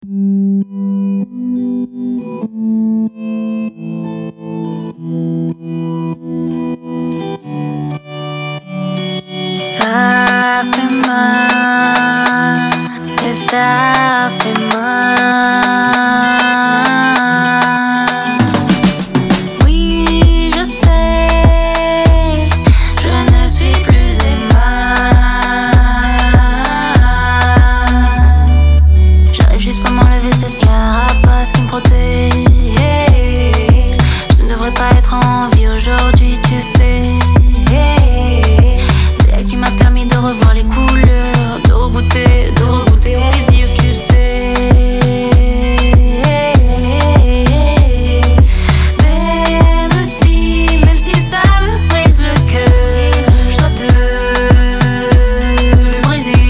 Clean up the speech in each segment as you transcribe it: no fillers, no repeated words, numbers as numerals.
Ça fait mal, et ça fait mal. Oui, je sais, je ne suis plus aimable. J'arrive juste pas à m'enlever cette carapace qui me protège. Je ne devrais pas être en vie aujourd'hui, tu sais. De revoir les couleurs, de regoûter au plaisir, tu sais. Même si ça me brise le cœur, je dois te le briser.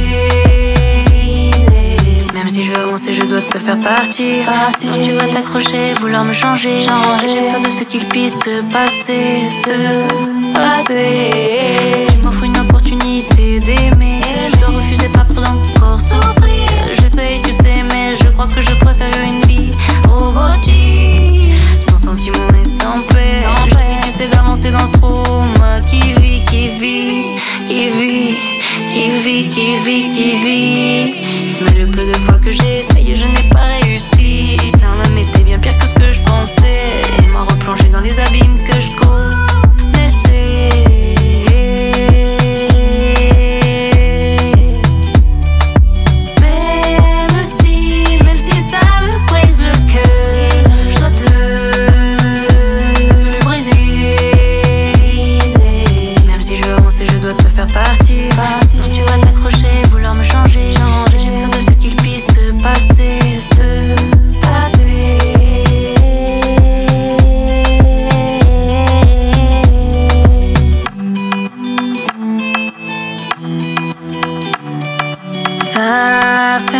Même si je veux avancer, je dois te faire partir. Sinon tu vas t'accrocher, vouloir me changer. J'ai peur de ce qu'il puisse se passer, Je m'offre une opportunité d'aimer. Je te refusais pas pour encore souffrir. J'essaye, tu sais, mais je crois que je préfère une vie robotique, sans sentiments et sans paix. Je sais, tu sais, d'avancer dans ce trauma qui vit. Mais le peu de fois que j'ai essayé, je n'ai pas réussi. Ça m'a été bien pire que ce que je pensais, et m'a replongé dans les abîmes que je connaissais. Même si ça me brise le cœur, je dois te le briser. Même si je veux avancer, je dois te faire partir. Sinon tu vas t'accrocher, vouloir me changer. J'ai peur de ce qu'il puisse se passer, Ça fait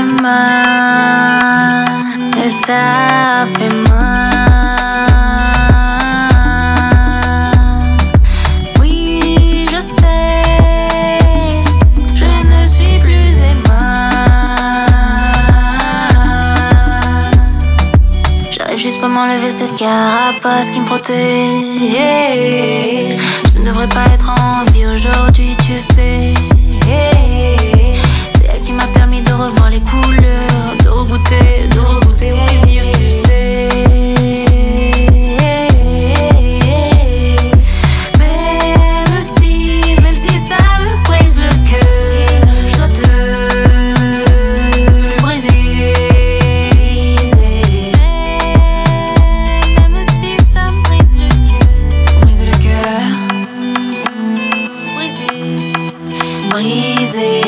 mal, et ça fait mal. Oui, je sais, je ne suis plus aimable. J'arrive juste pas à m'enlever cette carapace qui me protège. Je ne devrais pas être en vie aujourd'hui, tu sais. Qui m'a permis de revoir les couleurs, de regoûter au plaisir, tu sais. Même si ça me brise le cœur, je dois te le briser. Même si ça me brise le cœur, briser.